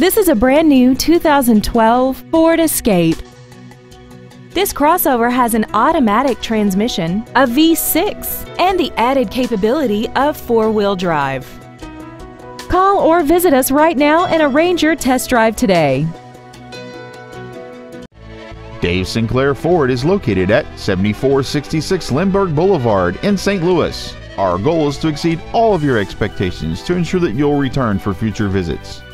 This is a brand new 2012 Ford Escape. This crossover has an automatic transmission, a V6, and the added capability of four-wheel drive. Call or visit us right now and arrange your test drive today. Dave Sinclair Ford is located at 7466 Lindbergh Boulevard in St. Louis. Our goal is to exceed all of your expectations to ensure that you'll return for future visits.